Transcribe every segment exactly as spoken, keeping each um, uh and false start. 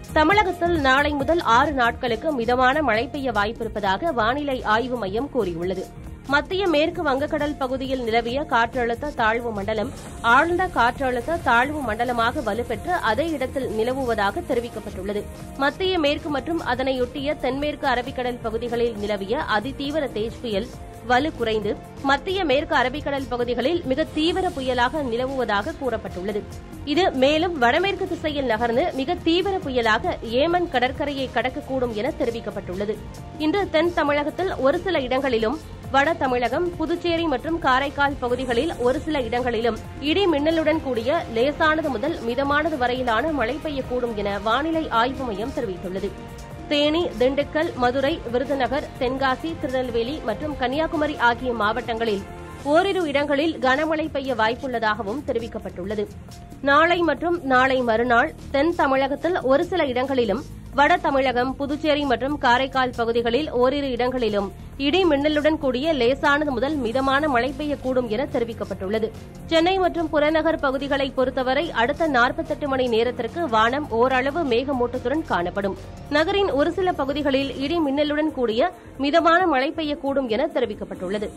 தமிழகத்தில் நாளை முதல் ஆறு நாட்களுக்கு மிதமான மழை பெய்ய வாய்ப்பிருப்பதாக வானிலை ஆய்வு மையம் கூறியுள்ளது. மத்திய மேற்கு வங்கக்கடல் பகுதியில் நிலவிய காற்றழுத்த தாழ்வு மண்டலம் ஆழ்ந்த காற்றழுத்த தாழ்வு மண்டலமாக வலுப்பெற்று அதே இடத்தில் நிலவுவதாக தெரிவிக்கப்பட்டுள்ளது. மத்திய மேற்கு மற்றும் அதனையொட்டிய தென்மேற்கு அரபிக்கடல் பகுதிகளில் நிலவிய அதிதீவிர தேஜ் புயல் வலு குறைந்து மத்திய மேற்கு அரபிக்கடல் பகுதிகளில் மிக தீவிர புயலாக நிலவுவதாக கூறப்பட்டுள்ளது. இது மேலும் வடமேற்கு திசையில் நகர்ந்து மிக தீவிர புயலாக ஏமன் கடற்கரையை கடக்கக்கூடும் என தெரிவிக்கப்பட்டுள்ளது. இன்று தென் தமிழகத்தில் ஒரு சில இடங்களிலும், வட தமிழகம், புதுச்சேரி மற்றும் காரைக்கால் பகுதிகளில் ஒரு சில இடங்களிலும் இடி மின்னலுடன் கூடிய லேசானது முதல் மிதமானது வரையிலான மழை பெய்யக்கூடும் என வானிலை ஆய்வு மையம் தெரிவித்துள்ளது. தேனி, திண்டுக்கல், மதுரை, விருதுநகர், தென்காசி, திருநெல்வேலி மற்றும் கன்னியாகுமரி ஆகிய மாவட்டங்களில் ஓரிரு இடங்களில் கனமழை பெய்ய வாய்ப்புள்ளதாகவும் தெரிவிக்கப்பட்டுள்ளது. நாளை மற்றும் நாளை மறுநாள் தென் தமிழகத்தில் ஒரு சில இடங்களிலும், வட தமிழகம், புதுச்சேரி மற்றும் காரைக்கால் பகுதிகளில் ஓரிரு இடங்களிலும் இடி மின்னலுடன் கூடிய லேசானது முதல் மிதமான மழை பெய்யக்கூடும் என தெரிவிக்கப்பட்டுள்ளது. சென்னை மற்றும் புறநகர் பகுதிகளை பொறுத்தவரை அடுத்த நாற்பத்தெட்டு மணி நேரத்திற்கு வானம் ஓரளவு மேகமூட்டத்துடன் காணப்படும். நகரின் ஒரு சில பகுதிகளில் இடி மின்னலுடன் கூடிய மிதமான மழை பெய்யக்கூடும் என தெரிவிக்கப்பட்டுள்ளது.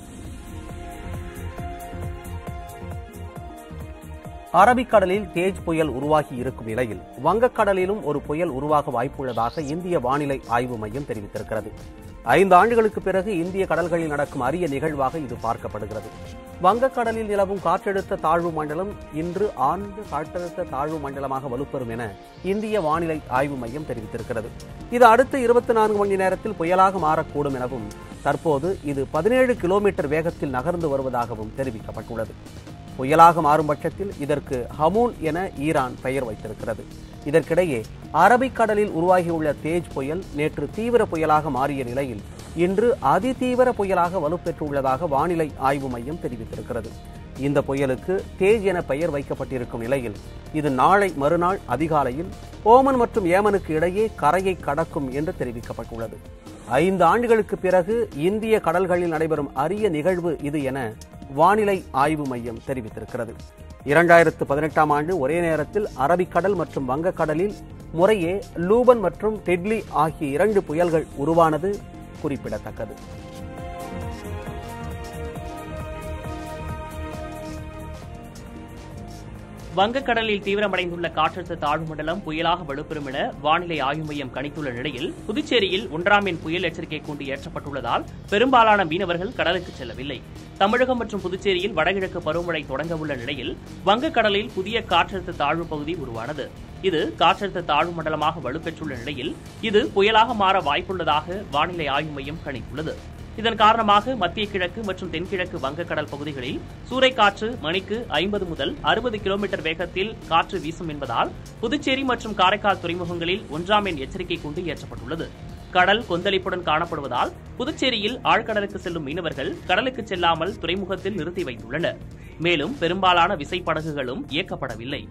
அரபிக்கடலில் தேஜ் புயல் உருவாகி இருக்கும் நிலையில் வங்கக்கடலிலும் ஒரு புயல் உருவாக வாய்ப்புள்ளதாக இந்திய வானிலை ஆய்வு மையம் தெரிவித்திருக்கிறது. ஐந்து ஆண்டுகளுக்கு பிறகு இந்திய கடல்களில் நடக்கும் அரிய நிகழ்வாக இது பார்க்கப்படுகிறது. வங்கக்கடலில் நிலவும் காற்றழுத்த தாழ்வு மண்டலம் இன்று ஆழ்ந்த காற்றழுத்த தாழ்வு மண்டலமாக வலுப்பெறும் என இந்திய வானிலை ஆய்வு மையம் தெரிவித்திருக்கிறது. இது அடுத்த இருபத்தி நான்கு மணி நேரத்தில் புயலாக மாறக்கூடும் எனவும், தற்போது இது பதினேழு கிலோமீட்டர் வேகத்தில் நகர்ந்து வருவதாகவும் தெரிவிக்கப்பட்டுள்ளது. புயலாக மாறும் பட்சத்தில் இதற்கு ஹமூன் என ஈரான் பெயர் வைத்திருக்கிறது. இதற்கிடையே அரபிக்கடலில் உருவாகியுள்ள தேஜ் புயல் நேற்று தீவிர புயலாக மாறிய நிலையில் இன்று அதிதீவிர புயலாக வலுப்பெற்றுள்ளதாக வானிலை ஆய்வு மையம் தெரிவித்திருக்கிறது. இந்த புயலுக்கு தேஜ் என பெயர் வைக்கப்பட்டிருக்கும் நிலையில் இது நாளை மறுநாள் அதிகாலையில் ஓமன் மற்றும் ஏமனுக்கு இடையே கரையை கடக்கும் என்று தெரிவிக்கப்பட்டுள்ளது. ஐந்து ஆண்டுகளுக்கு பிறகு இந்திய கடல்களில் நடைபெறும் அரிய நிகழ்வு இது என வானிலை ஆய்வு மையம் தெரிவித்திருக்கிறது. இரண்டாயிரத்து பதினெட்டாம் ஆண்டு ஒரே நேரத்தில் அரபிக்கடல் மற்றும் வங்கக்கடலில் முறையே லூபன் மற்றும் டெட்லி ஆகிய இரண்டு புயல்கள் உருவானது குறிப்பிடத்தக்கது. வங்கக்கடலில் தீவிரமடைந்துள்ள காற்றழுத்த தாழ்வு மண்டலம் புயலாக வலுப்பெறும் என வானிலை ஆய்வு மையம் கணித்துள்ள நிலையில் புதுச்சேரியில் ஒன்றாம் எண் புயல் எச்சரிக்கை கூண்டு ஏற்றப்பட்டுள்ளதால் பெரும்பாலான மீனவர்கள் கடலுக்கு செல்லவில்லை. தமிழகம் மற்றும் புதுச்சேரியில் வடகிழக்கு பருவமழை தொடங்க உள்ள நிலையில் வங்கக்கடலில் புதிய காற்றழுத்த தாழ்வு பகுதி உருவானது. இது காற்றழுத்த தாழ்வு மண்டலமாக வலுப்பெற்றுள்ள நிலையில் இது புயலாக மாற வாய்ப்புள்ளதாக வானிலை ஆய்வு மையம் கணித்துள்ளது. இதன் காரணமாக மத்திய கிழக்கு மற்றும் தென்கிழக்கு வங்கக்கடல் பகுதிகளில் சூறைக்காற்று மணிக்கு ஐம்பது முதல் அறுபது கிலோமீட்டர் வேகத்தில் காற்று வீசும் என்பதால் புதுச்சேரி மற்றும் காரைக்கால் துறைமுகங்களில் ஒன்றாம் எண் எச்சரிக்கை கூண்டு ஏற்றப்பட்டுள்ளது. கடல் கொந்தளிப்புடன் காணப்படுவதால் புதுச்சேரியில் ஆழ்கடலுக்கு செல்லும் மீனவர்கள் கடலுக்கு செல்லாமல் துறைமுகத்தில் நிறுத்தி வைத்துள்ளனர். மேலும் பெரும்பாலான விசைப்படகுகளும் இயக்கப்படவில்லை.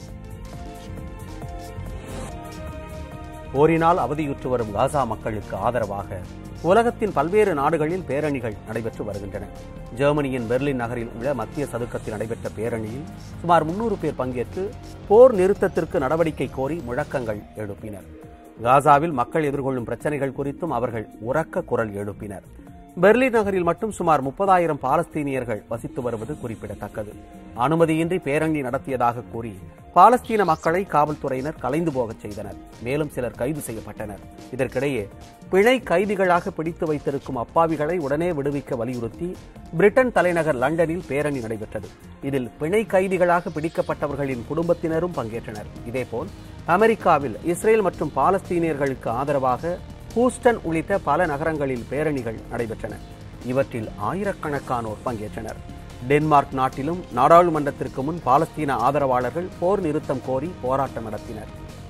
போரினால் அவதியுற்று வரும் காசா மக்களுக்கு ஆதரவாக உலகத்தின் பல்வேறு நாடுகளில் பேரணிகள் நடைபெற்று வருகின்றன. ஜெர்மனியின் பெர்லின் நகரில் உள்ள மத்திய சதுக்கத்தில் நடைபெற்ற பேரணியில் சுமார் முன்னூறு பேர் பங்கேற்று போர் நிறுத்தத்திற்கு நடவடிக்கை கோரி முழக்கங்கள் எழுப்பினர். காசாவில் மக்கள் எதிர்கொள்ளும் பிரச்சினைகள் குறித்தும் அவர்கள் உரக்க குரல் எழுப்பினர். பெர்லின் நகரில் மட்டும் சுமார் முப்பதாயிரம் பாலஸ்தீனியர்கள் வசித்து வருவது குறிப்பிடத்தக்கது. அனுமதியின்றி பேரணி நடத்தியதாக கூறி பாலஸ்தீன மக்களை காவல்துறையினர் கலைந்து போகச் செய்தனர். மேலும் சிலர் கைது செய்யப்பட்டனர். இதற்கிடையே பிணை கைதிகளாக பிடித்து வைத்திருக்கும் அப்பாவிகளை உடனே விடுவிக்க வலியுறுத்தி பிரிட்டன் தலைநகர் லண்டனில் பேரணி நடைபெற்றது. இதில் பிணை கைதிகளாக பிடிக்கப்பட்டவர்களின் குடும்பத்தினரும் பங்கேற்றனர். இதேபோல் அமெரிக்காவில் இஸ்ரேல் மற்றும் பாலஸ்தீனியர்களுக்கு ஆதரவாக ஹூஸ்டன் உள்ளிட்ட பல நகரங்களில் பேரணிகள் நடைபெற்றன. இவற்றில் ஆயிரக்கணக்கானோர் பங்கேற்றனர். டென்மார்க் நாட்டிலும் நாடாளுமன்றத்திற்கு முன் பாலஸ்தீன ஆதரவாளர்கள் போர் நிறுத்தம் கோரி போராட்டம் நடத்தினர்.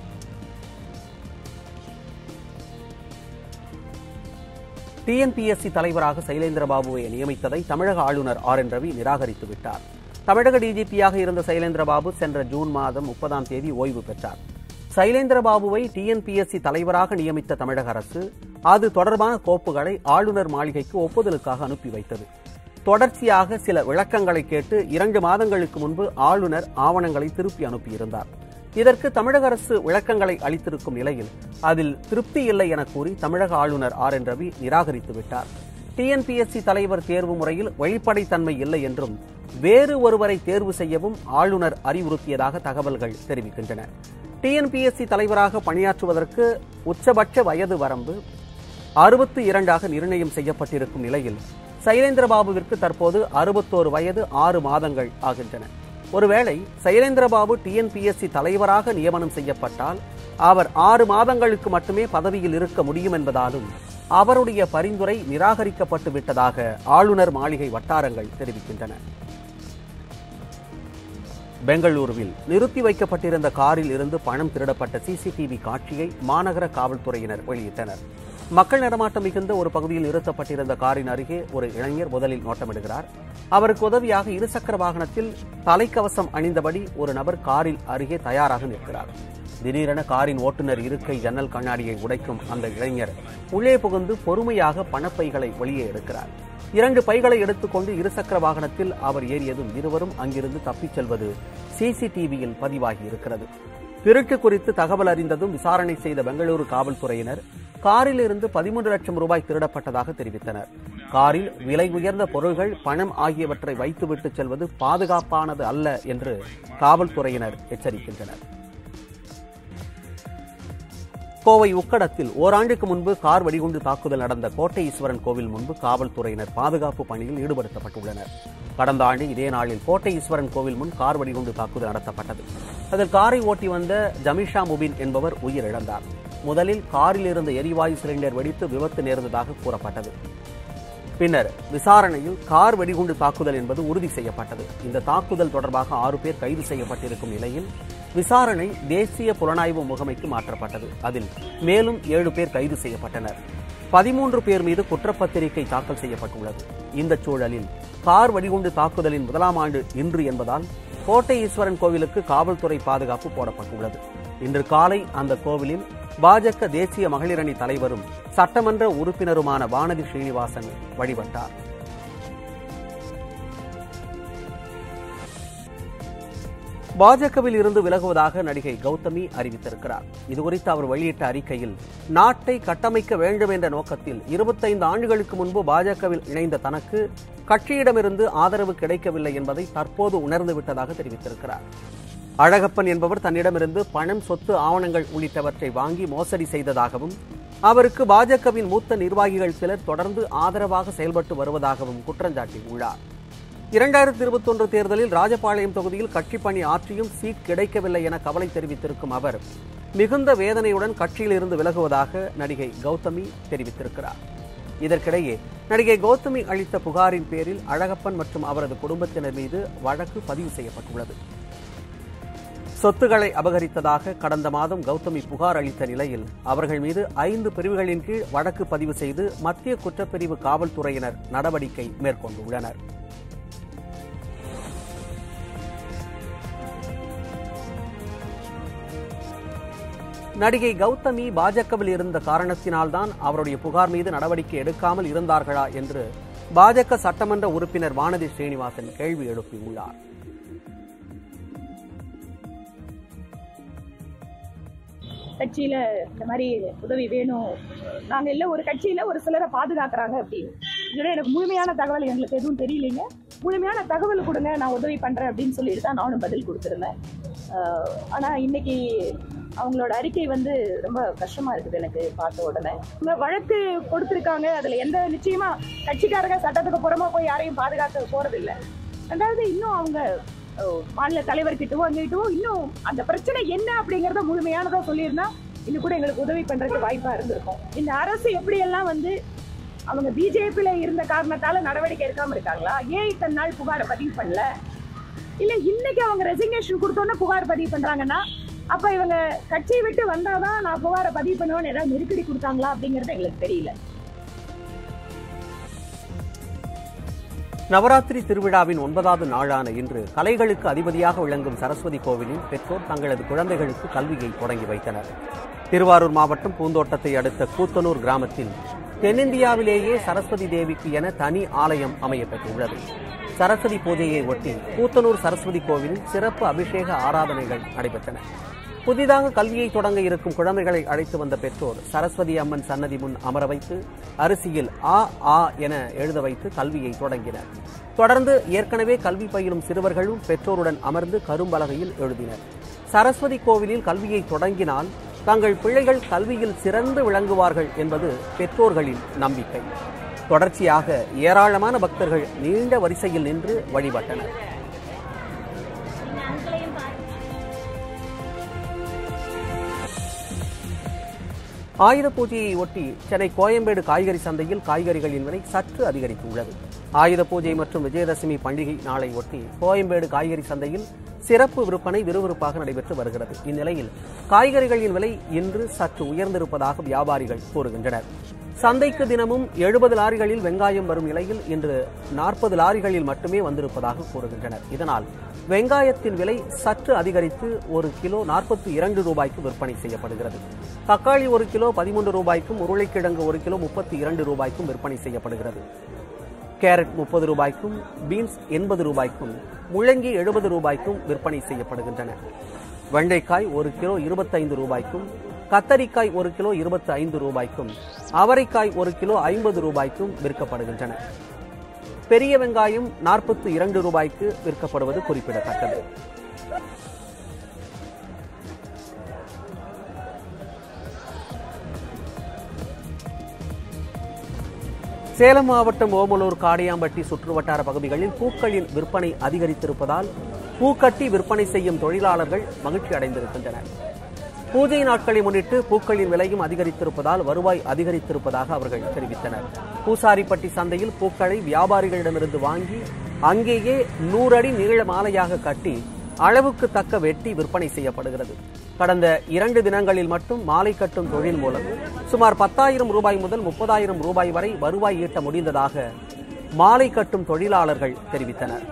டிஎன்பிஎஸ்சி தலைவராக சைலேந்திரபாபுவை நியமித்ததை தமிழக ஆளுநர் ஆர் என் ரவி நிராகரித்து விட்டார். தமிழக டிஜிபியாக இருந்த சைலேந்திரபாபு சென்ற ஜூன் மாதம் முப்பதாம் தேதி ஓய்வு பெற்றார். சைலேந்திரபாபுவை டிஎன்பிஎஸ்சி தலைவராக நியமித்த தமிழக அரசு அது தொடர்பான கோப்புகளை ஆளுநர் மாளிகைக்கு ஒப்புதலுக்காக அனுப்பி வைத்தது. தொடர்ச்சியாக சில விளக்கங்களை கேட்டு இரண்டு மாதங்களுக்கு முன்பு ஆளுநர் ஆவணங்களை திருப்பி அனுப்பியிருந்தார். இதற்கு தமிழக அரசு விளக்கங்களை அளித்திருக்கும் நிலையில் அதில் திருப்தி இல்லை என கூறி தமிழக ஆளுநர் ஆர் என் ரவி நிராகரித்து விட்டார். டிஎன்பிஎஸ்சி தலைவர் தேர்வு முறையில் வெளிப்படைத்தன்மை இல்லை என்றும் வேறு ஒருவரை தேர்வு செய்யவும் ஆளுநர் அறிவுறுத்தியதாக தகவல்கள் தெரிவிக்கின்றன. டிஎன்பிஎஸ்சி தலைவராக பணியாற்றுவதற்கு உச்சபட்ச வயது வரம்பு அறுபத்தி இரண்டாக நிர்ணயம் செய்யப்பட்டிருக்கும் நிலையில் சைலேந்திரபாபுவிற்கு தற்போது அறுபத்தோரு வயது ஆறு மாதங்கள் ஆகின்றன. ஒருவேளை சைலேந்திரபாபு டிஎன்பிஎஸ்சி தலைவராக நியமனம் செய்யப்பட்டால் அவர் ஆறு மாதங்களுக்கு மட்டுமே பதவியில் இருக்க முடியும் என்பதாலும் அவருடைய பரிந்துரை நிராகரிக்கப்பட்டு விட்டதாக ஆளுநர் மாளிகை வட்டாரங்கள் தெரிவிக்கின்றன. பெங்களூருவில் நிறுத்தி வைக்கப்பட்டிருந்த காரில் இருந்து பணம் திருடப்பட்ட சிசிடிவி காட்சியை மாநகர காவல்துறையினர் வெளியிட்டனர். மக்கள் நடமாட்டம் மிகுந்த ஒரு பகுதியில் நிறுத்தப்பட்டிருந்த காரின் அருகே ஒரு இளைஞர் முதலில் நோட்டமிடுகிறார். அவருக்கு உதவியாக இருசக்கர வாகனத்தில் தலைக்கவசம் அணிந்தபடி ஒரு நபர் காரில் அருகே தயாராக நிற்கிறார். திடீரென காரின் ஓட்டுநர் இருக்கை ஜன்னல் கண்ணாடியை உடைக்கும் அந்த இளைஞர் உள்ளே புகுந்து பொறுமையாக பணப்பைகளை வெளியே எடுக்கிறார். இரண்டு பைகளை எடுத்துக்கொண்டு இருசக்கர வாகனத்தில் அவர் ஏறியதும் இருவரும் அங்கிருந்து தப்பிச் செல்வது சிசிடிவியில் பதிவாகி இருக்கிறது. திருட்டு குறித்து தகவல் அறிந்ததும் விசாரணை செய்த பெங்களூரு காவல்துறையினர் காரில் இருந்து பதிமூன்று லட்சம் ரூபாய் திருடப்பட்டதாக தெரிவித்தனர். காரில் விலை உயர்ந்த பொருள்கள், பணம் ஆகியவற்றை வைத்துவிட்டு செல்வது பாதுகாப்பானது அல்ல என்று காவல்துறையினர் எச்சரிக்கின்றனர். கோவை உக்கடத்தில் ஓராண்டுக்கு முன்பு கார் வெடிகுண்டு தாக்குதல் நடந்த கோட்டை ஈஸ்வரன் கோவில் முன்பு காவல்துறையினர் பாதுகாப்பு பணியில் ஈடுபடுத்தப்பட்டுள்ளனர். கடந்த ஆண்டு இதே நாளில் கோட்டை ஈஸ்வரன் கோவில் முன் கார் வெடிகுண்டு தாக்குதல் நடத்தப்பட்டது. அதில் காரை ஓட்டி வந்த ஜமிஷா முபின் என்பவர் உயிரிழந்தார். முதலில் காரில் இருந்த எரிவாயு சிலிண்டர் வெடித்து விபத்து நேர்ந்ததாக கூறப்பட்டது. பின்னர் விசாரணையில் கார் வெடிகுண்டு தாக்குதல் என்பது உறுதி செய்யப்பட்டது. இந்த தாக்குதல் தொடர்பாக ஆறு பேர் கைது செய்யப்பட்டிருக்கும் நிலையில் விசாரணை தேசிய புலனாய்வு முகமைக்கு மாற்றப்பட்டது. அதில் மேலும் ஏழு பேர் கைது செய்யப்பட்டனர். பதிமூன்று பேர் மீது குற்றப்பத்திரிகை தாக்கல் செய்யப்பட்டுள்ளது. இந்த சூழலில் கார் வெடிகுண்டு தாக்குதலின் முதலாம் ஆண்டு இன்று என்பதால் கோட்டை ஈஸ்வரன் கோவிலுக்கு காவல்துறை பாதுகாப்பு போடப்பட்டுள்ளது. இன்று காலை அந்த கோவிலில் பாஜக தேசிய மகளிரணி தலைவரும் சட்டமன்ற உறுப்பினருமான வானதி ஸ்ரீனிவாசன் வழிபட்டார். பாஜகவில் இருந்து விலகுவதாக நடிகை கௌதமி அறிவித்திருக்கிறார். இதுகுறித்து அவர் வெளியிட்ட அறிக்கையில், நாட்டை கட்டமைக்க வேண்டும் என்ற நோக்கத்தில் இருபத்தைந்து ஆண்டுகளுக்கு முன்பு பாஜகவில் இணைந்த தனக்கு கட்சியிடமிருந்து ஆதரவு கிடைக்கவில்லை என்பதை தற்போது உணர்ந்து விட்டதாக தெரிவித்திருக்கிறார். அழகப்பன் என்பவர் தன்னிடமிருந்து பணம், சொத்து, ஆவணங்கள் உள்ளிட்டவற்றை வாங்கி மோசடி செய்ததாகவும் அவருக்கு பாஜகவின் மூத்த நிர்வாகிகள் சிலர் தொடர்ந்து ஆதரவாக செயல்பட்டு வருவதாகவும் குற்றஞ்சாட்டியுள்ளார். இரண்டாயிரத்தி இருபத்தி ஒன்று தேர்தலில் ராஜபாளையம் தொகுதியில் கட்சிப் பணி ஆற்றியும் சீட் கிடைக்கவில்லை என கவலை தெரிவித்திருக்கும் அவர் மிகுந்த வேதனையுடன் கட்சியில் இருந்து விலகுவதாக நடிகை கௌதமி தெரிவித்திருக்கிறார். இதற்கிடையே நடிகை கௌதமி அளித்த புகாரின் பேரில் அழகப்பன் மற்றும் அவரது குடும்பத்தினர் மீது வழக்கு பதிவு செய்யப்பட்டுள்ளது. சொத்துக்களை அபகரித்ததாக கடந்த மாதம் கௌதமி புகார் அளித்த நிலையில் அவர்கள் மீது ஐந்து பிரிவுகளின் கீழ் வழக்கு பதிவு செய்து மத்திய குற்றப்பிரிவு காவல்துறையினர் நடவடிக்கை மேற்கொண்டுள்ளனர். நடிகை கௌதமி பாஜகவில் இருந்த காரணத்தினால்தான் அவருடைய புகார் மீது நடவடிக்கை எடுக்காமல் இருந்தார்களா என்று பாஜக சட்டமன்ற உறுப்பினர் வானதி ஸ்ரீனிவாசன் கேள்வி எழுப்பியுள்ளார். கட்சியில இந்த மாதிரி உதவி வேணும், நாங்க இல்ல ஒரு கட்சியில ஒரு சிலரை பாதுகாக்கிறாங்க அப்படின்னு. இதோட எனக்கு முழுமையான தகவல் எங்களுக்கு எதுவும் தெரியலைங்க. முழுமையான தகவல் கொடுங்க, நான் உதவி பண்றேன் அப்படின்னு சொல்லிட்டு தான் நானும் பதில் கொடுத்துருந்தேன். ஆனா இன்னைக்கு அவங்களோட அறிக்கை வந்து ரொம்ப கஷ்டமா இருக்குது எனக்கு பார்த்த உடனே. இந்த வழக்கு கொடுத்துருக்காங்க, அதுல எந்த நிச்சயமா கட்சிக்காரங்க சட்டத்துக்கு புறமா போய் யாரையும் பாதுகாக்க போறதில்லை. ரெண்டாவது இன்னும் அவங்க மாநில தலைவர்கிட்டவோ அங்கிட்டவோ இன்னும் அந்த பிரச்சனை என்ன அப்படிங்கறத முழுமையானதா சொல்லியிருந்தா இன்னும் கூட எங்களுக்கு உதவி பண்றதுக்கு வாய்ப்பா இருந்திருக்கும். இந்த அரசு எப்படியெல்லாம் வந்து அவங்க பிஜேபியில இருந்த காரணத்தால நடவடிக்கை எடுக்காம இருக்காங்களா? ஏன் இத்தனை நாள் புகாரை பதிவு பண்ணல? இல்ல இன்னைக்கு அவங்க ரெசிக்னேஷன் கொடுத்தோன்னா புகார் பதிவு பண்றாங்கன்னா அப்ப இவங்க கட்சியை விட்டு வந்தாதான் நான் புகாரை பதிவு பண்ணுவேன்னு ஏதாவது நெருக்கடி கொடுத்தாங்களா அப்படிங்கறது எங்களுக்கு தெரியல. நவராத்திரி திருவிழாவின் ஒன்பதாவது நாளான இன்று கலைகளுக்கு அதிபதியாக விளங்கும் சரஸ்வதி கோவிலில் பெற்றோர் தங்களது குழந்தைகளுக்கு கல்வியை தொடங்கி வைத்தனர். திருவாரூர் மாவட்டம் பூந்தோட்டத்தை அடுத்த கூத்தனூர் கிராமத்தில் தென்னிந்தியாவிலேயே சரஸ்வதி தேவிக்கு என தனி ஆலயம் அமையப்பெற்றுள்ளது. சரஸ்வதி பூஜையை ஒட்டி கூத்தனூர் சரஸ்வதி கோவிலில் சிறப்பு அபிஷேக ஆராதனைகள் நடைபெற்றன. புதிதாக கல்வியை தொடங்க இருக்கும் குழந்தைகளை அழைத்து வந்த பெற்றோர் சரஸ்வதி அம்மன் சன்னதி முன் அமர வைத்து அரிசியில் ஆ ஆ என எழுத வைத்து கல்வியை தொடங்கினர். தொடர்ந்து ஏற்கனவே கல்வி பயிலும் சிறுவர்களும் பெற்றோருடன் அமர்ந்து கரும்பலகையில் எழுதினர். சரஸ்வதி கோவிலில் கல்வியை தொடங்கினால் தங்கள் பிள்ளைகள் கல்வியில் சிறந்து விளங்குவார்கள் என்பது பெற்றோர்களின் நம்பிக்கை. தொடர்ச்சியாக ஏராளமான பக்தர்கள் நீண்ட வரிசையில் நின்று வழிபட்டனர். ஆயுத பூஜையை ஒட்டி சென்னை கோயம்பேடு காய்கறி சந்தையில் காய்கறிகளின் விலை சற்று அதிகரித்துள்ளது. ஆயுத பூஜை மற்றும் விஜயதசமி பண்டிகை நாளை ஒட்டி கோயம்பேடு காய்கறி சந்தையில் சிறப்பு விற்பனை விறுவிறுப்பாக நடைபெற்று வருகிறது. இந்நிலையில் காய்கறிகளின் விலை இன்று சற்று உயர்ந்திருப்பதாக வியாபாரிகள் கூறுகின்றனர். சந்தைக்கு தினமும் எழுபது லாரிகளில் வெங்காயம் வரும் நிலையில் இன்று நாற்பது லாரிகளில் மட்டுமே வந்திருப்பதாக கூறுகின்றனர். இதனால் வெங்காயத்தின் விலை சற்று அதிகரித்து ஒரு கிலோ நாற்பத்தி இரண்டு ரூபாய்க்கு விற்பனை செய்யப்படுகிறது. தக்காளி ஒரு கிலோ பதிமூன்று ரூபாய்க்கும், உருளைக்கிழங்கு ஒரு கிலோ முப்பத்தி இரண்டு ரூபாய்க்கும் விற்பனை செய்யப்படுகிறது. கேரட் முப்பது ரூபாய்க்கும், பீன்ஸ் எண்பது ரூபாய்க்கும், முள்ளங்கி எழுபது ரூபாய்க்கும் விற்பனை செய்யப்படுகின்றன. வெண்டைக்காய் ஒரு கிலோ இருபத்தைந்து ரூபாய்க்கும், கத்தரிக்காய் ஒரு கிலோ இருபத்தி ஐந்து ரூபாய்க்கும், அவரைக்காய் ஒரு கிலோ ஐம்பது ரூபாய்க்கும் விற்கப்படுகின்றன. பெரிய வெங்காயம் நாற்பத்தி இரண்டு ரூபாய்க்கு விற்கப்படுவது குறிப்பிடத்தக்கது. சேலம் மாவட்டம் ஓமலூர், காடையாம்பட்டி சுற்றுவட்டார பகுதிகளில் பூக்களின் விற்பனை அதிகரித்திருப்பதால் பூக்கட்டி விற்பனை செய்யும் தொழிலாளர்கள் மகிழ்ச்சி அடைந்திருக்கின்றனர். பூஜை நாட்களை முன்னிட்டு பூக்களின் விலையும் அதிகரித்திருப்பதால் வருவாய் அதிகரித்திருப்பதாக அவர்கள் தெரிவித்தனர். பூசாரிப்பட்டி சந்தையில் பூக்களை வியாபாரிகளிடமிருந்து வாங்கி அங்கேயே நூறு அடி நீள மாலையாக கட்டி அளவுக்கு தக்க வெட்டி விற்பனை செய்யப்படுகிறது. கடந்த இரண்டு தினங்களில் மட்டும் மாலை கட்டும் தொழில் மூலம் சுமார் பத்தாயிரம் ரூபாய் முதல் முப்பதாயிரம் ரூபாய் வரை வருவாய் ஈட்ட முடிந்ததாக மாலை கட்டும் தொழிலாளர்கள் தெரிவித்தனர்.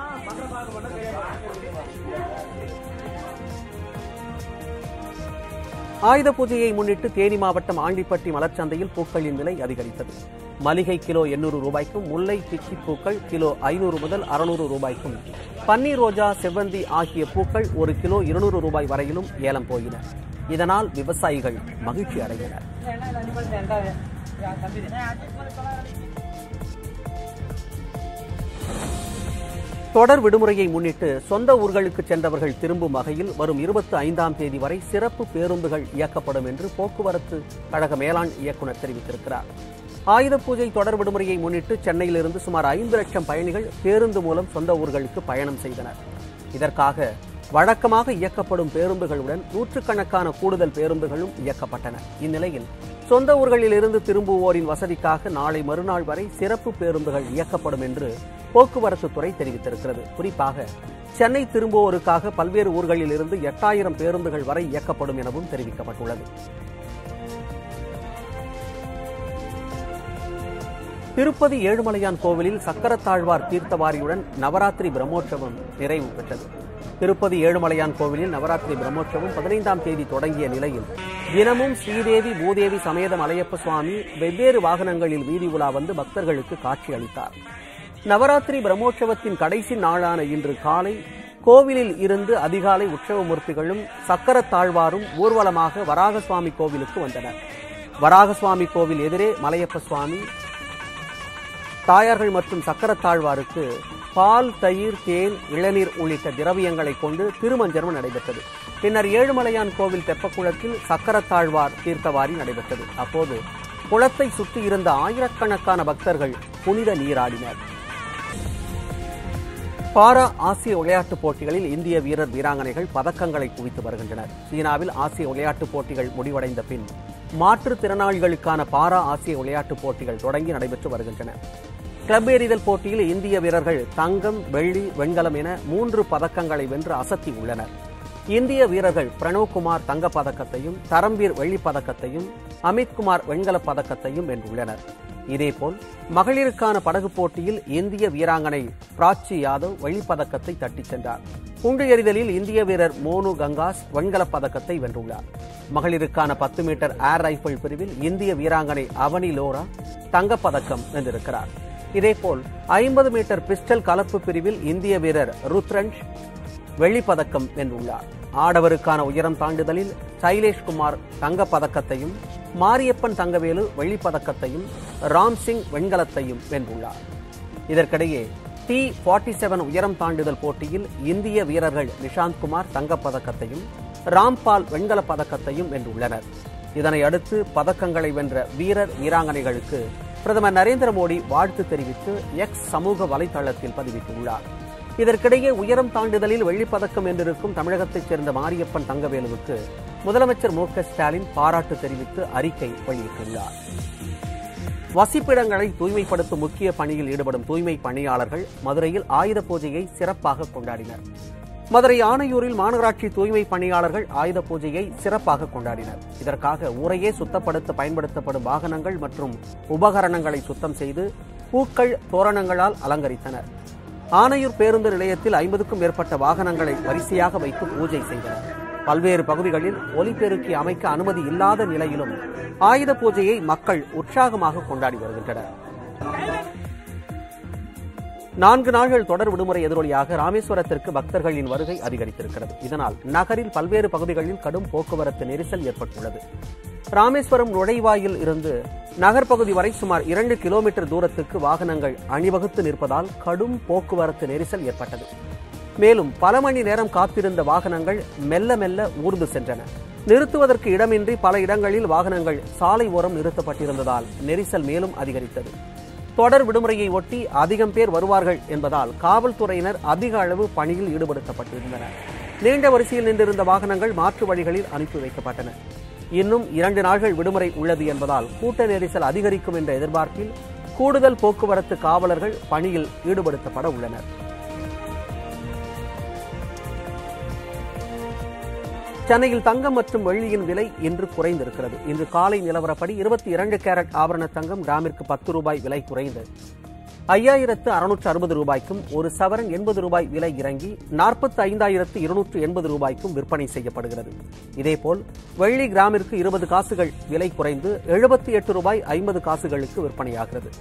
ஆயுத பூஜையை முன்னிட்டு தேனி மாவட்டம் ஆண்டிப்பட்டி மலர்ச்சந்தையில் பூக்களின் விலை அதிகரித்தது. மல்லிகை கிலோ எண்ணூறு ரூபாய்க்கும், முல்லை பிச்சி பூக்கள் கிலோ ஐநூறு முதல் அறுநூறு ரூபாய்க்கும், பன்னீர் ரோஜா, செவ்வந்தி ஆகிய பூக்கள் ஒரு கிலோ இருநூறு ரூபாய் வரையிலும் ஏலம் போயின. இதனால் விவசாயிகள் மகிழ்ச்சி அடைந்தனர். தொடர் விடுமுறையை முன்னிட்டு சொந்த ஊர்களுக்கு சென்றவர்கள் திரும்பும் வகையில் வரும் இருபத்தி ஐந்தாம் தேதி வரை சிறப்பு பேருந்துகள் இயக்கப்படும் என்று போக்குவரத்து கழக மேலாண் இயக்குநர் தெரிவித்திருக்கிறார். ஆயுத பூஜை தொடர் விடுமுறையை முன்னிட்டு சென்னையிலிருந்து சுமார் ஐந்து லட்சம் பயணிகள் பேருந்து மூலம் சொந்த ஊர்களுக்கு பயணம் செய்தனர். இதற்காக வழக்கமாக இயக்கப்படும் பேருந்துகளுடன் நூற்றுக்கணக்கான கூடுதல் பேருந்துகளும் இயக்கப்பட்டன. இந்நிலையில் சொந்த ஊர்களில் இருந்து திரும்புவோரின் வசதிக்காக நாளை மறுநாள் வரை சிறப்பு பேருந்துகள் இயக்கப்படும் என்று போக்குவரத்து துறை தெரிவித்திருக்கிறது. குறிப்பாக சென்னை திரும்புவோருக்காக பல்வேறு ஊர்களில் இருந்து எட்டாயிரம் பேருந்துகள் வரை இயக்கப்படும் எனவும் தெரிவிக்கப்பட்டுள்ளது. திருப்பதி ஏழுமலையான் கோவிலில் சக்கரத்தாழ்வார் தீர்த்தவாரியுடன் நவராத்திரி பிரம்மோற்சவம் நிறைவு பெற்றது. திருப்பதி ஏழுமலையான் கோவிலில் நவராத்திரி பிரம்மோற்சவம் பதினைந்தாம் தேதி தொடங்கிய நிலையில் தினமும் ஸ்ரீதேவி, பூதேவி சமேத மலையப்ப சுவாமி வெவ்வேறு வாகனங்களில் வீதி உலா வந்து பக்தர்களுக்கு காட்சி அளித்தார். நவராத்திரி பிரம்மோற்சவத்தின் கடைசி நாளான இன்று காலை கோவிலில் இருந்து அதிகாலை உற்சவமூர்த்திகளும் சக்கரத்தாழ்வாரும் ஊர்வலமாக வராகசுவாமி கோவிலுக்கு வந்தனர். வராகசுவாமி கோவில் எதிரே மலையப்ப சுவாமி, தாயார்கள் மற்றும் சக்கரத்தாழ்வாருக்கு பால், தயிர், தேன், இளநீர் உள்ளிட்ட திரவியங்களை கொண்டு திருமஞ்சனம் நடைபெற்றது. பின்னர் ஏழுமலையான் கோவில் தெப்பக்குளத்தில் சக்கரத்தாழ்வார் தீர்த்தவாரி நடைபெற்றது. அப்போது குளத்தை சுற்றி இருந்த ஆயிரக்கணக்கான பக்தர்கள் புனித நீராடினர். பாரா ஆசிய விளையாட்டுப் போட்டிகளில் இந்திய வீரர் வீராங்கனைகள் பதக்கங்களை குவித்து வருகின்றனர். சீனாவில் ஆசிய விளையாட்டுப் போட்டிகள் முடிவடைந்த பின் மாற்றுத்திறனாளிகளுக்கான பாரா ஆசிய விளையாட்டுப் போட்டிகள் தொடங்கி நடைபெற்று வருகின்றன. கிளப் எறிதல் போட்டியில் இந்திய வீரர்கள் தங்கம், வெள்ளி, வெண்கலம் என மூன்று பதக்கங்களை வென்று அசத்தி உள்ளனர். இந்திய வீரர்கள் பிரணவ்குமார் தங்கப் பதக்கத்தையும், தரம்பீர் வெள்ளிப் பதக்கத்தையும், அமித்குமார் வெண்கலப் பதக்கத்தையும் வென்றுள்ளனர். இதேபோல் மகளிருக்கான படகு போட்டியில் இந்திய வீராங்கனை பிராச்சி யாதவ் வெள்ளிப்பதக்கத்தை தட்டிச் சென்றார். குண்டு எறிதலில் இந்திய வீரர் மோனு கங்காஸ் வெண்கலப் பதக்கத்தை வென்றுள்ளார். மகளிருக்கான பத்து மீட்டர் ஏர் ரைபிள் பிரிவில் இந்திய வீராங்கனை அவனி லோரா தங்கப்பதக்கம் வென்றிருக்கிறார். இதேபோல் ஐம்பது மீட்டர் பிஸ்டல் கலப்பு பிரிவில் இந்திய வீரர் ருத்ரன்ஷ் வெள்ளிப்பதக்கம் வென்றுள்ளார். ஆடவருக்கான உயரம் தாண்டுதலில் சைலேஷ்குமார் தங்கப் பதக்கத்தையும், மாரியப்பன் தங்கவேலு வெள்ளிப்பதக்கத்தையும், ராம்சிங் வெண்கலத்தையும் வென்றுள்ளார். இதற்கிடையே டி நாற்பத்தி ஏழு உயரம் தாண்டுதல் போட்டியில் இந்திய வீரர்கள் நிஷாந்த் குமார் தங்கப் பதக்கத்தையும், ராம்பால் வெண்கலப் பதக்கத்தையும் வென்றுள்ளனர். இதனை அடுத்து பதக்கங்களை வென்ற வீரர் வீராங்கனைகளுக்கு பிரதமர் நரேந்திர மோடி வாழ்த்து தெரிவித்து எக்ஸ் சமூக வலைதளத்தில் பதிவிட்டுள்ளார். இதற்கிடையே உயரம் தாண்டுதலில் வெள்ளிப்பதக்கம் வென்றிருக்கும் தமிழகத்தைச் சேர்ந்த மாரியப்பன் தங்கவேலுவுக்கு முதலமைச்சர் மு க ஸ்டாலின் பாராட்டு தெரிவித்து அறிக்கை வெளியிட்டுள்ளார். வசிப்பிடங்களை தூய்மைப்படுத்தும் முக்கிய பணியில் ஈடுபடும் தூய்மை பணியாளர்கள் மதுரையில் ஆயுத பூஜையை சிறப்பாக கொண்டாடினர். மதுரை ஆணையூரில் மாநகராட்சி தூய்மை பணியாளர்கள் ஆயுத பூஜையை சிறப்பாக கொண்டாடினர். இதற்காக ஊரையே சுத்தப்படுத்த பயன்படுத்தப்படும் வாகனங்கள் மற்றும் உபகரணங்களை சுத்தம் செய்து பூக்கள், தோரணங்களால் அலங்கரித்தனர். ஆணையூர் பேருந்து நிலையத்தில் ஐம்பதுக்கும் மேற்பட்ட வாகனங்களை வரிசையாக வைத்து பூஜை செய்தனர். பல்வேறு பகுதிகளில் ஒலிபெருக்கி அமைக்க அனுமதி இல்லாத நிலையிலும் ஆயுத பூஜையை மக்கள் உற்சாகமாக கொண்டாடி வருகின்றனர். நான்கு நாட்கள் தொடர் விடுமுறை எதிரொலியாக ராமேஸ்வரத்திற்கு பக்தர்களின் வருகை அதிகரித்திருக்கிறது. இதனால் நகரில் பல்வேறு பகுதிகளில் கடும் போக்குவரத்து நெரிசல் ஏற்பட்டுள்ளது. ராமேஸ்வரம் நுழைவாயில் இருந்து நகர்பகுதி வரை சுமார் இரண்டு கிலோமீட்டர் தூரத்துக்கு வாகனங்கள் அணிவகுத்து நிற்பதால் கடும் போக்குவரத்து நெரிசல் ஏற்பட்டது. மேலும் பல மணி நேரம் காத்திருந்த வாகனங்கள் மெல்ல மெல்ல ஊர்ந்து சென்றன. நிறுத்துவதற்கு இடமின்றி பல இடங்களில் வாகனங்கள் சாலை ஓரம் நிறுத்தப்பட்டிருந்ததால் நெரிசல் மேலும் அதிகரித்தது. தொடர் விடுமுறையை ஒட்டி அதிகம் பேர் வருவார்கள் என்பதால் காவல்துறையினர் அதிக அளவு பணியில் ஈடுபடுத்தப்பட்டிருந்தனர். நீண்ட வரிசையில் நின்றிருந்த வாகனங்கள் மாற்று வழிகளில் அனுப்பி வைக்கப்பட்டன. இன்னும் இரண்டு நாட்கள் விடுமுறை உள்ளது என்பதால் கூட்ட நெரிசல் அதிகரிக்கும் என்ற எதிர்பார்ப்பில் கூடுதல் போக்குவரத்து காவலர்கள் பணியில் ஈடுபடுத்தப்பட உள்ளனர். சென்னையில் தங்கம் மற்றும் வெள்ளியின் விலை இன்று குறைந்திருக்கிறது. இன்று காலை நிலவரப்படி இருபத்தி இரண்டு கேரட் ஆபரண தங்கம் கிராமிற்கு பத்து ரூபாய் விலை குறைந்து ஐயாயிரத்து அறுநூற்று அறுபது ரூபாய்க்கும், ஒரு சவரன் எண்பது ரூபாய் விலை இறங்கி நாற்பத்தி ஐந்தாயிரத்து இருநூற்று எண்பது ரூபாய்க்கும் விற்பனை செய்யப்படுகிறது. இதேபோல் வெள்ளி கிராமிற்கு இருபது காசுகள் விலை குறைந்து எழுபத்தி எட்டு ரூபாய் ஐம்பது காசுகளுக்கு விற்பனையாகிறது.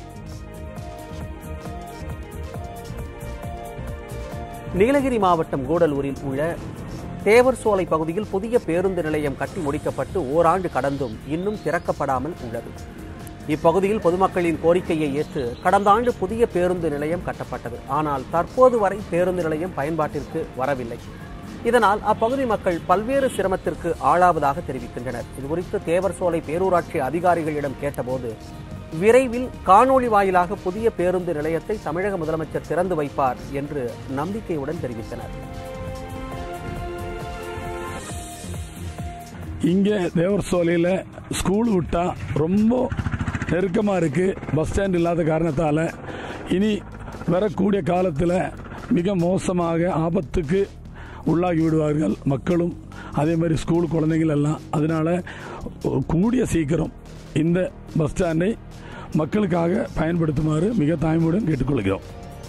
நீலகிரி மாவட்டம் கூடலூரில் உள்ள தேவர் சோலை பகுதியில் புதிய பேருந்து நிலையம் கட்டி முடிக்கப்பட்டு ஓராண்டு கடந்தும் இன்னும் திறக்கப்படாமல் உள்ளது. இப்பகுதியில் பொதுமக்களின் கோரிக்கையை ஏற்று கடந்த ஆண்டு புதிய பேருந்து நிலையம் கட்டப்பட்டது. ஆனால் தற்போது வரை பேருந்து நிலையம் பயன்பாட்டிற்கு வரவில்லை. இதனால் அப்பகுதி மக்கள் பல்வேறு சிரமத்திற்கு ஆளாவதாக தெரிவிக்கின்றனர். இதுகுறித்து தேவர் சோலை பேரூராட்சி அதிகாரிகளிடம் கேட்டபோது விரைவில் காணொலி வாயிலாக புதிய பேருந்து நிலையத்தை தமிழக முதலமைச்சர் திறந்து வைப்பார் என்று நம்பிக்கையுடன் தெரிவித்தனர். இங்கே தேவர் சோலையில் ஸ்கூல் விட்டா ரொம்ப நெருக்கமாக இருக்குது. பஸ் ஸ்டாண்ட் இல்லாத காரணத்தால் இனி வரக்கூடிய காலத்தில் மிக மோசமாக ஆபத்துக்கு உள்ளாகி விடுவார்கள் மக்களும், அதே மாதிரி ஸ்கூல் குழந்தைகள் எல்லாம். அதனால் கூடிய சீக்கிரம் இந்த பஸ் ஸ்டாண்டை மக்களுக்காக பயன்படுத்துமாறு மிக தாய்மையுடன் கேட்டுக்கொள்கிறோம்.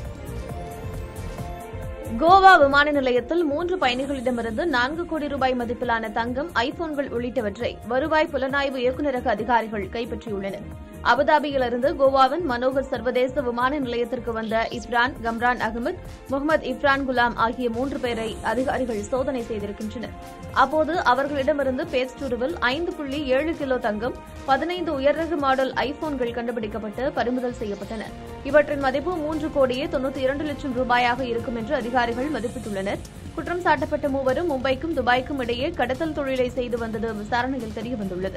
கோவா விமான நிலையத்தில் மூன்று பயணிகளிடமிருந்து நான்கு கோடி ரூபாய் மதிப்பிலான தங்கம், ஐபோன்கள் உள்ளிட்டவற்றை வருவாய் புலனாய்வு இயக்குநரக அதிகாரிகள் கைப்பற்றியுள்ளனர். அபுதாபியிலிருந்து கோவாவின் மனோகர் சர்வதேச விமான நிலையத்திற்கு வந்த இப்ரான், கம்ரான் அகமது, முகமது இப்ரான் குலாம் ஆகிய மூன்று பேரை அதிகாரிகள் சோதனை செய்திருக்கின்றனர். அப்போது அவர்களிடமிருந்து பேஸ்டூருவில் ஐந்து புள்ளி ஏழு கிலோ தங்கம், பதினைந்து உயர்ரக மாடல் ஐபோன்கள் கண்டுபிடிக்கப்பட்டு பறிமுதல் செய்யப்பட்டன. இவற்றின் மதிப்பு மூன்று கோடியே தொன்னூற்றி இரண்டு லட்சம் ரூபாயாக இருக்கும் என்று அதிகாரிகள் மதிப்பிட்டுள்ளனர். குற்றம் சாட்டப்பட்ட மூவரும் மும்பைக்கும் துபாய்க்கும் இடையே கடத்தல் தொழிலை செய்து வந்தது விசாரணையில் தெரியவந்துள்ளது.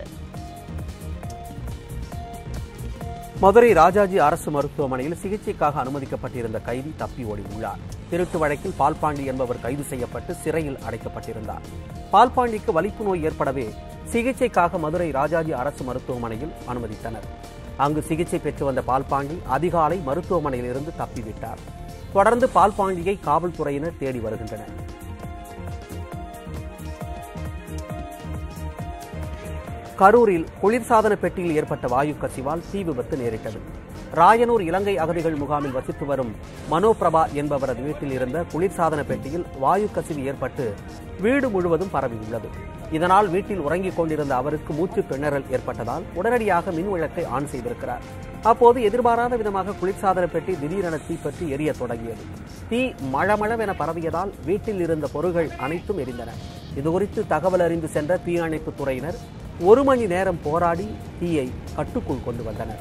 மதுரை ராஜாஜி அரசு மருத்துவமனையில் சிகிச்சைக்காக அனுமதிக்கப்பட்டிருந்த கைதி தப்பி ஓடியுள்ளார். திருட்டு வழக்கில் பால்பாண்டி என்பவர் கைது செய்யப்பட்டு சிறையில் அடைக்கப்பட்டிருந்தார். பால்பாண்டிக்கு வலிப்பு நோய் ஏற்படவே சிகிச்சைக்காக மதுரை ராஜாஜி அரசு மருத்துவமனையில் அனுமதித்தனர். அங்கு சிகிச்சை பெற்று வந்த பால்பாண்டி அதிகாலை மருத்துவமனையிலிருந்து தப்பிவிட்டார். தொடர்ந்து பால்பாண்டியை காவல்துறையினர் தேடி வருகின்றனர். கரூரில் குளிர்சாதன பெட்டியில் ஏற்பட்ட வாயு கசிவால் தீ விபத்து நேரிட்டது. ராயனூர் இலங்கை அகதிகள் முகாமில் வசித்து வரும் மனோபிரபா என்பவரது வீட்டில் இருந்த குளிர்சாதன பெட்டியில் வாயு கசிவு ஏற்பட்டு வீடு முழுவதும் பரவியுள்ளது. இதனால் வீட்டில் உறங்கிக் கொண்டிருந்த அவருக்கு மூச்சு திணறல் ஏற்பட்டதால் உடனடியாக மின் விளக்கை ஆன் செய்திருக்கிறார். அப்போது எதிர்பாராத விதமாக குளிர்சாதன பெட்டி திடீரென தீப்பற்றி எரிய தொடங்கியது. தீ மளமளவென பரவியதால் வீட்டில் இருந்த பொருட்கள் அனைத்தும் எரிந்தன. இதுகுறித்து தகவல் அறிந்து சென்ற தீயணைப்பு துறையினர் ஒரு மணி நேரம் போராடி தீயை கட்டுக்குள் கொண்டு வந்தனர்.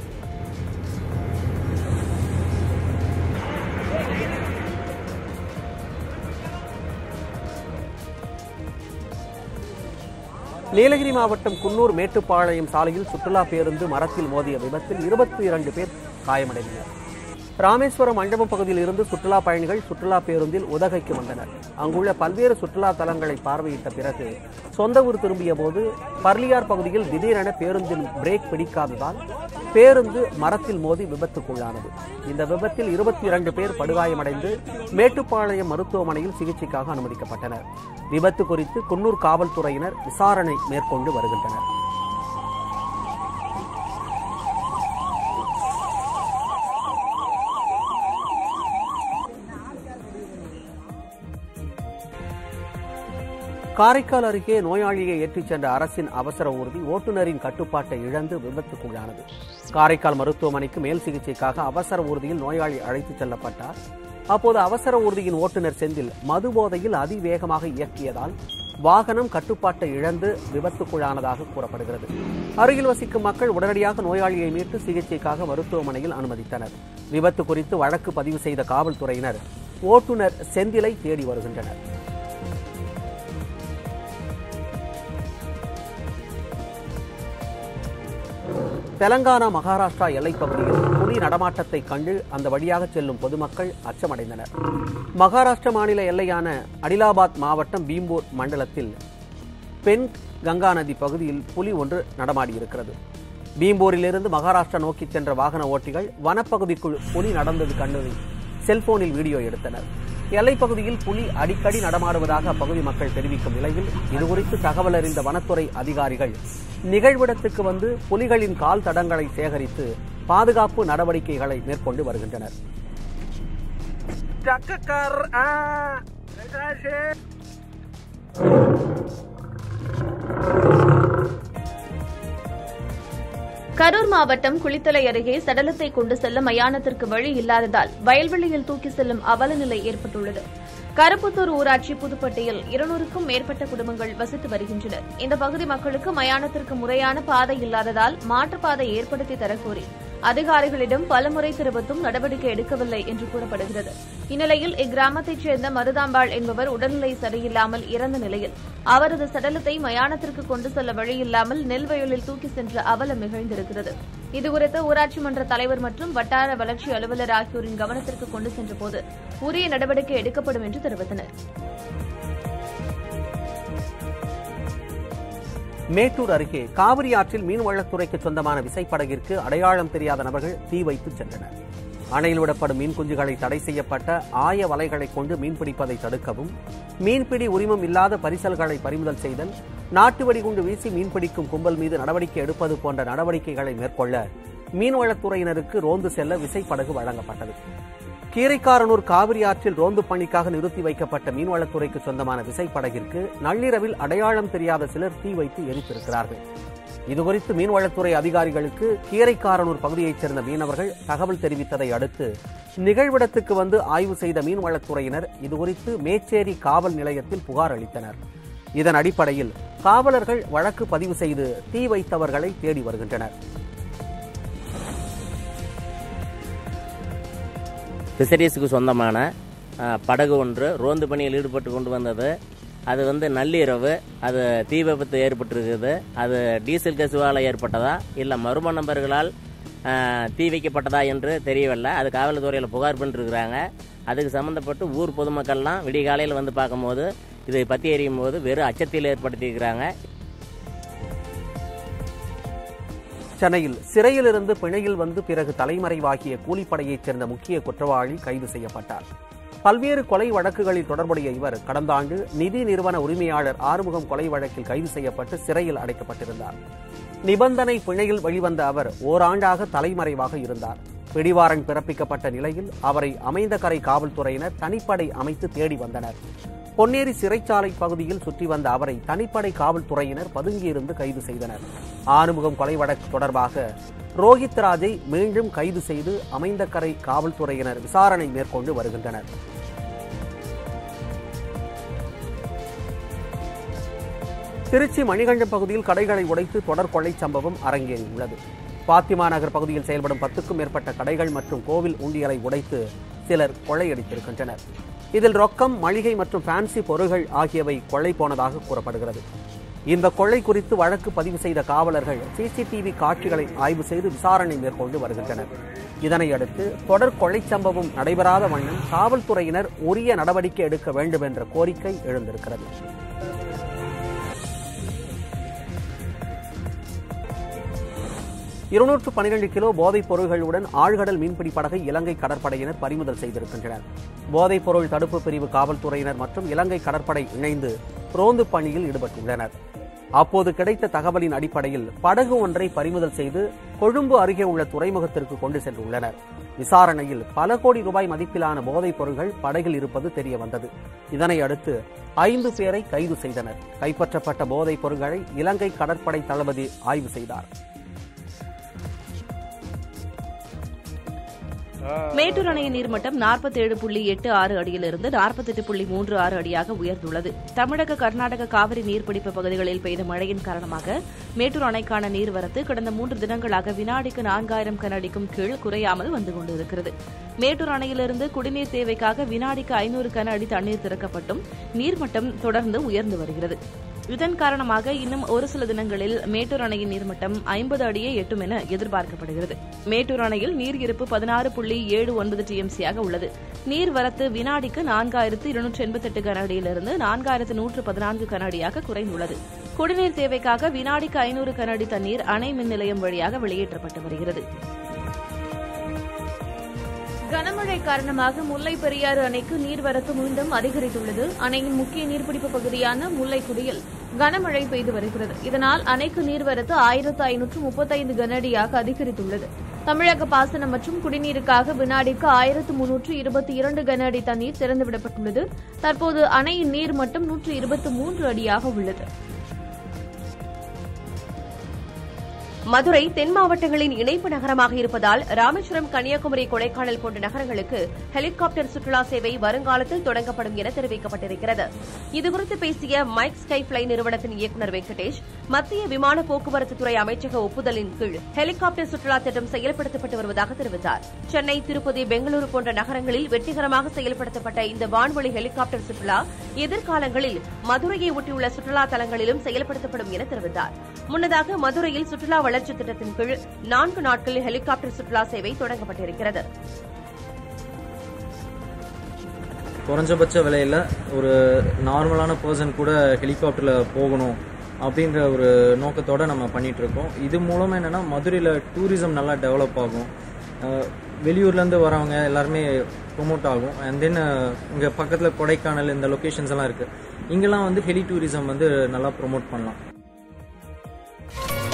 நீலகிரி மாவட்டம் குன்னூர் மேட்டுப்பாளையம் சாலையில் சுற்றுலா பேருந்து மரத்தில் மோதிய விபத்தில் இருபத்தி இரண்டு பேர் காயமடைந்தனர். ராமேஸ்வரம் மண்டபம் பகுதியில் இருந்து சுற்றுலா பயணிகள் சுற்றுலா பேருந்தில் உதகைக்கு வந்தனர். அங்குள்ள பல்வேறு சுற்றுலா தலங்களை பார்வையிட்ட பிறகு சொந்த ஊர் திரும்பிய போது பர்லியார் பகுதியில் திடீரென பேருந்தின் பிரேக் பிடிக்காததால் பேருந்து மரத்தில் மோதி விபத்துக்குள்ளானது. இந்த விபத்தில் இருபத்தி இரண்டு பேர் படுகாயமடைந்து மேட்டுப்பாளையம் மருத்துவமனையில் சிகிச்சைக்காக அனுமதிக்கப்பட்டனர். விபத்து குறித்து குன்னூர் காவல்துறையினர் விசாரணை மேற்கொண்டு வருகின்றனர். காரைக்கால் அருகே நோயாளியை ஏற்றிச் சென்ற அரசின் அவசர ஊர்தி ஓட்டுநரின் கட்டுப்பாட்டை இழந்து விபத்துக்குள்ளானது. காரைக்கால் மருத்துவமனைக்கு மேல் சிகிச்சைக்காக அவசர ஊர்தியில் நோயாளி அழைத்துச் செல்லப்பட்டார். அப்போது அவசர ஊர்தியின் ஓட்டுநர் செந்தில் மது போதையில் அதிவேகமாக இயக்கியதால் வாகனம் கட்டுப்பாட்டை இழந்து விபத்துக்குள்ளானதாக கூறப்படுகிறது. அருகில் வசிக்கும் மக்கள் உடனடியாக நோயாளியை மீட்டு சிகிச்சைக்காக மருத்துவமனையில் அனுமதித்தனர். விபத்து குறித்து வழக்கு பதிவு செய்த காவல்துறையினர் ஓட்டுநர் செந்திலை தேடி வருகின்றனர். தெலங்கானா மகாராஷ்டிரா எல்லைப் பகுதியில் புலி நடமாட்டத்தை கண்டு அந்த வழியாக செல்லும் பொதுமக்கள் அச்சமடைந்தனர். மகாராஷ்டிரா மாநில எல்லையான அடிலாபாத் மாவட்டம் பீம்பூர் மண்டலத்தில் பெண் கங்கா நதி பகுதியில் புலி ஒன்று நடமாடியிருக்கிறது. பீம்பூரிலிருந்து மகாராஷ்டிரா நோக்கி சென்ற வாகன ஓட்டிகள் வனப்பகுதிக்குள் புலி நடந்தது கண்டதை செல்போனில் வீடியோ எடுத்தனர். எல்லைப்பகுதியில் புலி அடிக்கடி நடமாடுவதாக அப்பகுதி மக்கள் தெரிவிக்கும் நிலையில் இதுகுறித்து தகவல் அறிந்த வனத்துறை அதிகாரிகள் நிகழ்விடத்துக்கு வந்து புலிகளின் கால் தடங்களை சேகரித்து பாதுகாப்பு நடவடிக்கைகளை மேற்கொண்டு வருகின்றனர். கரூர் மாவட்டம் குளித்தலை அருகே சடலத்தை கொண்டு செல்ல மயானத்திற்கு வழி இல்லாததால் வயல்வெளியில் தூக்கி செல்லும் அவல நிலை ஏற்பட்டுள்ளது. கருப்புத்தூர் ஊராட்சி புதுப்பட்டியில் இருநூறுக்கும் மேற்பட்ட குடும்பங்கள் வசித்து வருகின்றனர். இந்த பகுதி மக்களுக்கு மயானத்திற்கு முறையான பாதை இல்லாததால் மாற்றுப்பாதை ஏற்படுத்தி தரக்கோரி அதிகாரிகளிடம் பலமுறை தெரிவித்தும் நடவடிக்கை எடுக்கவில்லை என்று கூறப்படுகிறது. இந்நிலையில் இக்கிராமத்தைச் சேர்ந்த மருதாம்பாள் என்பவர் உடல்நிலை சரியில்லாமல் இறந்த நிலையில் அவரது சடலத்தை மயானத்திற்கு கொண்டு செல்ல வழியில்லாமல் நெல்வயலில் தூக்கி சென்ற அவலம் நிகழ்ந்திருக்கிறது. இதுகுறித்து ஊராட்சி மன்ற தலைவர் மற்றும் வட்டார வளர்ச்சி அலுவலர் ஆகியோரின் கவனத்திற்கு கொண்டு சென்றபோது உரிய நடவடிக்கை எடுக்கப்படும் என்று தெரிவித்தனர். மேட்டூர் அருகே காவிரி ஆற்றில் மீன்வளத்துறைக்கு சொந்தமான விசைப்படகிற்கு அடையாளம் தெரியாத நபர்கள் தீ வைத்து சென்றனர். அணையில் விடப்படும் மீன் குஞ்சுகளை தடை செய்யப்பட்ட ஆய வலைகளை கொண்டு மீன்பிடிப்பதை தடுக்கவும், மீன்பிடி உரிமம் இல்லாத பரிசல்களை பறிமுதல் செய்தல், நாட்டு வெடிகுண்டு வீசி மீன்பிடிக்கும் கும்பல் மீது நடவடிக்கை எடுப்பது போன்ற நடவடிக்கைகளை மேற்கொள்ள மீன்வளத்துறையினருக்கு ரோந்து செல்ல விசைப்படகு வழங்கப்பட்டது. கீரைக்காரனூர் காவிரி ஆற்றில் ரோந்து பணிக்காக நிறுத்தி வைக்கப்பட்ட மீன்வளத்துறைக்கு சொந்தமான விசைப்படகிற்கு நள்ளிரவில் அடையாளம் தெரியாத சிலர் தீ வைத்து எரித்திருக்கிறார்கள். இதுகுறித்து மீன்வளத்துறை அதிகாரிகளுக்கு கீரைக்காரனூர் பகுதியைச் சேர்ந்த மீனவர்கள் தகவல் தெரிவித்ததை அடுத்து நிகழ்விடத்துக்கு வந்து ஆய்வு செய்த மீன்வளத்துறையினர் இதுகுறித்து மேச்சேரி காவல் நிலையத்தில் புகார் அளித்தனர். இதன் அடிப்படையில் காவலர்கள் வழக்கு பதிவு செய்து தீ வைத்தவர்களை தேடி வருகின்றனர். ஃபிஷரிஸுக்கு சொந்தமான படகு ஒன்று ரோந்து பணியில் ஈடுபட்டு கொண்டு வந்தது. அது வந்து நள்ளிரவு அது தீ விபத்து ஏற்பட்டிருக்குது. அது டீசல் கசிவால் ஏற்பட்டதா இல்லை மர்ம நபர்களால் தீ வைக்கப்பட்டதா என்று தெரியவில்லை. அது காவல்துறையில் புகார் பண்ணிருக்கிறாங்க. அதுக்கு சம்மந்தப்பட்டு ஊர் பொதுமக்கள்லாம் விடிய காலையில் வந்து பார்க்கும்போது இதை பற்றி எறியும் போது வெறும் அச்சத்தில் ஏற்படுத்தியிருக்கிறாங்க. சென்னையில் சிறையிலிருந்து பிணையில் வந்து பிறகு தலைமறைவாகிய கூலிப்படையைச் சேர்ந்த முக்கிய குற்றவாளி கைது செய்யப்பட்டார். பல்வேறு கொலை வழக்குகளில் தொடர்புடைய இவர் கடந்த ஆண்டு நிதி நிறுவன உரிமையாளர் ஆறுமுகம் கொலை வழக்கில் கைது செய்யப்பட்டு சிறையில் அடைக்கப்பட்டிருந்தார். நிபந்தனை பிணையில் வெளிவந்த அவர் ஓராண்டாக தலைமறைவாக இருந்தார். பிடிவாரண்ட் பிறப்பிக்கப்பட்ட நிலையில் அவரை அமைந்தகரை காவல்துறையினர் தனிப்படை அமைத்து தேடி வந்தனர். பொன்னேரி சிறைச்சாலை பகுதியில் சுற்றி வந்த அவரை தனிப்படை காவல்துறையினர் பதுங்கியிருந்து கைது செய்தனர். ஆறுமுகம் கொலை வழக்கு தொடர்பாக ரோஹித் ராஜை மீண்டும் கைது செய்து அமைந்தகரை காவல்துறையினர் விசாரணை மேற்கொண்டு வருகின்றனர். திருச்சி மணிகண்டம் பகுதியில் கடைகளை உடைத்து தொடர் கொள்ளை சம்பவம் அரங்கேறியுள்ளது. பாத்திமா நகர் பகுதியில் செயல்படும் பத்துக்கும் மேற்பட்ட கடைகள் மற்றும் கோவில் உண்டியலை உடைத்து சிலர் கொள்ளையடித்திருக்கின்றனர். இதில் ரொக்கம், மளிகை மற்றும் ஃபேன்சி பொருட்கள் ஆகியவை கொள்ளை போனதாக கூறப்படுகிறது. இந்த கொள்ளை குறித்து வழக்கு பதிவு செய்த காவலர்கள் சிசிடிவி காட்சிகளை ஆய்வு செய்து விசாரணை மேற்கொண்டு வருகின்றனர். இதனையடுத்து தொடர் கொள்ளை சம்பவம் நடைபெறாத வண்ணம் காவல்துறையினர் உரிய நடவடிக்கை எடுக்க வேண்டும் என்ற கோரிக்கை எழுந்திருக்கிறது. இருநூற்று பனிரெண்டு கிலோ போதைப் பொருள்களுடன் ஆழ்கடல் மீன்பிடி படகை இலங்கை கடற்படையினர் பறிமுதல் செய்திருக்கின்றனர். போதைப் பொருள் தடுப்பு பிரிவு காவல்துறையினர் மற்றும் இலங்கை கடற்படை இணைந்து ரோந்து பணியில் ஈடுபட்டுள்ளனர். அப்போது கிடைத்த தகவலின் அடிப்படையில் படகு ஒன்றை பறிமுதல் செய்து கொழும்பு அருகே உள்ள துறைமுகத்திற்கு கொண்டு சென்றுள்ளனர். விசாரணையில் பல கோடி ரூபாய் மதிப்பிலான போதைப் பொருள்கள் படகில் இருப்பது தெரிய வந்தது. இதனை அடுத்து ஐந்து பேரை கைது செய்தனர். கைப்பற்றப்பட்ட போதைப் பொருள்களை இலங்கை கடற்படை தளபதி ஆய்வு செய்தார். மேட்டூர் அணையின் நீர்மட்டம் நாற்பத்தி ஏழு புள்ளி எட்டு ஆறு அடியிலிருந்து நாற்பத்தி எட்டு புள்ளி மூன்று ஆறு அடியாக உயர்ந்துள்ளது. தமிழக, கர்நாடக காவிரி நீர்பிடிப்பு பகுதிகளில் பெய்த மழையின் காரணமாக மேட்டூர் அணைக்கான நீர்வரத்து கடந்த மூன்று தினங்களாக வினாடிக்கு நான்காயிரம் கன அடிக்கும் கீழ் குறையாமல் வந்து கொண்டிருக்கிறது. மேட்டூர் அணையிலிருந்து குடிநீர் தேவைக்காக வினாடிக்கு ஐநூறு கன அடி தண்ணீர் திறக்கப்பட்டும் நீர்மட்டம் தொடர்ந்து உயர்ந்து வருகிறது. இதன் காரணமாக இன்னும் ஒரு சில தினங்களில் மேட்டூர் அணையின் நீர்மட்டம் ஐம்பது அடியை எட்டும் என எதிர்பார்க்கப்படுகிறது. மேட்டூர் அணையில் நீர் இருப்பு பதினாறு புள்ளி ஏழு ஒன்பது டிஎம்சியாக உள்ளது. நீர்வரத்து வினாடிக்கு நான்காயிரத்து இருநூற்று எண்பத்தி எட்டு கன அடியிலிருந்து நான்காயிரத்து நூற்று பதினான்கு கன அடியாக குறைந்துள்ளது. குடிநீர் தேவைக்காக வினாடிக்கு ஐநூறு கன அடி தண்ணீர் அணை மின் நிலையம் வழியாக வெளியேற்றப்பட்டு வருகிறது. கனமழை காரணமாக முல்லை பெரியாறு அணைக்கு நீர்வரத்து மீண்டும் அதிகரித்துள்ளது. அணையின் முக்கிய நீர்பிடிப்பு பகுதியான முல்லைக்குடியில் கனமழை பெய்து வருகிறது. இதனால் அணைக்கு நீர்வரத்து ஆயிரத்து ஐநூற்று முப்பத்தைந்து கனஅடியாக அதிகரித்துள்ளது. தமிழக பாசனம் மற்றும் குடிநீருக்காக வினாடிக்கு ஆயிரத்து முன்னூற்று இருபத்தி இரண்டு கன அடி தண்ணீர் திறந்துவிடப்பட்டுள்ளது. தற்போது அணையின் நீர் மட்டம் நூற்று இருபத்தி மூன்று அடியாக உள்ளது. மதுரை தென் மாவட்டங்களின் இணைப்பு நகரமாக இருப்பதால் ராமேஸ்வரம், கன்னியாகுமரி, கொடைக்கானல் போன்ற நகரங்களுக்கு ஹெலிகாப்டர் சுற்றுலா சேவை வருங்காலத்தில் தொடங்கப்படும் என தெரிவிக்கப்பட்டிருக்கிறது. இதுகுறித்து பேசிய மைக் ஸ்கை பிளை நிறுவனத்தின் இயக்குநர் வெங்கடேஷ், மத்திய விமான போக்குவரத்து துறை அமைச்சக ஒப்புதலின் கீழ் ஹெலிகாப்டர் சுற்றுலா திட்டம் செயல்படுத்தப்பட்டு வருவதாக தெரிவித்தார். சென்னை, திருப்பதி, பெங்களூரு போன்ற நகரங்களில் வெற்றிகரமாக செயல்படுத்தப்பட்ட இந்த வான்வழி ஹெலிகாப்டர் சுற்றுலா எதிர்காலங்களில் மதுரையை ஒட்டியுள்ள சுற்றுலா தலங்களிலும் செயல்படுத்தப்படும் என தெரிவித்தார். முன்னதாக மதுரையில் சுற்றுலா வளர்ச்சி திட்டத்தின் கீழ் நான்கு நாட்கள் ஹெலிகாப்டர் சுற்றுலா சேவை தொடங்கப்பட்டிருக்கிறது. குறைஞ்சபட்ச விலையில ஒரு நார்மலான பர்சன் கூட ஹெலிகாப்டர்ல போகணும் அப்படின்ற ஒரு நோக்கத்தோட நம்ம பண்ணிட்டு இருக்கோம். இது மூலமா என்னன்னா மதுரையில டூரிசம் நல்லா டெவலப் ஆகும். வெளியூர்லேருந்து வரவங்க எல்லாருமே ப்ரொமோட் ஆகும். அண்ட் தென் இங்கே பக்கத்தில் கொடைக்கானல் இந்த லொக்கேஷன்ஸ் எல்லாம் இருக்குது. இங்கெல்லாம் வந்து ஹெலி டூரிசம் வந்து நல்லா ப்ரொமோட் பண்ணலாம்.